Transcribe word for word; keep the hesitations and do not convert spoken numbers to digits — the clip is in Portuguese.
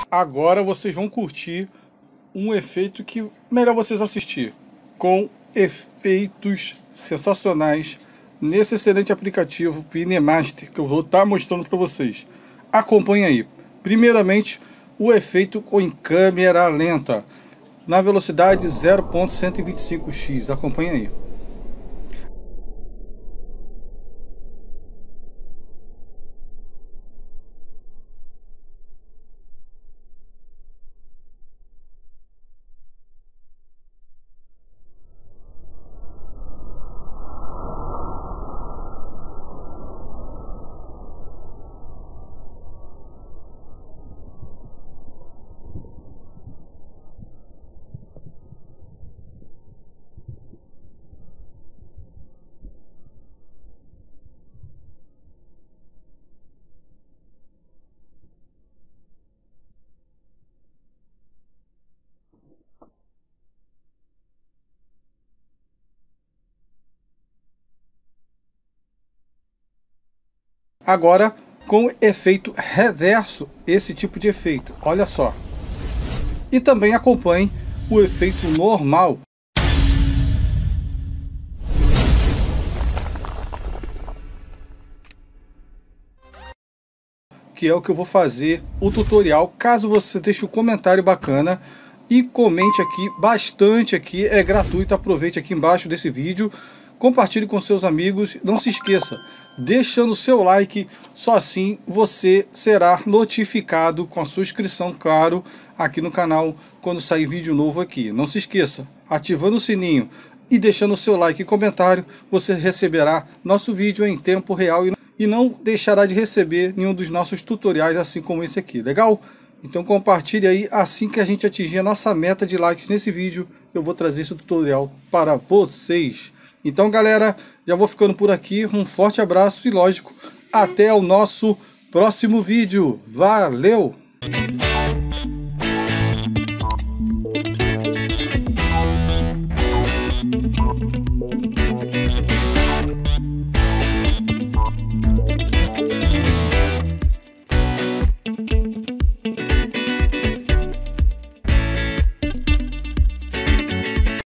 Agora vocês vão curtir um efeito que melhor vocês assistir, com efeitos sensacionais nesse excelente aplicativo KineMaster que eu vou estar mostrando para vocês. Acompanhe aí. Primeiramente, o efeito com câmera lenta na velocidade zero ponto cento e vinte e cinco x. Acompanhe aí. Agora com efeito reverso, esse tipo de efeito, olha só. E também acompanhe o efeito normal. Que é o que eu vou fazer o tutorial, caso você deixe um comentário bacana e comente aqui bastante aqui, é gratuito, aproveite aqui embaixo desse vídeo, compartilhe com seus amigos, não se esqueça, deixando o seu like, só assim você será notificado com a sua inscrição, claro, aqui no canal, quando sair vídeo novo aqui. Não se esqueça, ativando o sininho e deixando o seu like e comentário, você receberá nosso vídeo em tempo real e não deixará de receber nenhum dos nossos tutoriais, assim como esse aqui, legal? Então compartilhe aí, assim que a gente atingir a nossa meta de likes nesse vídeo, eu vou trazer esse tutorial para vocês. Então galera, já vou ficando por aqui, um forte abraço e lógico, até o nosso próximo vídeo. Valeu!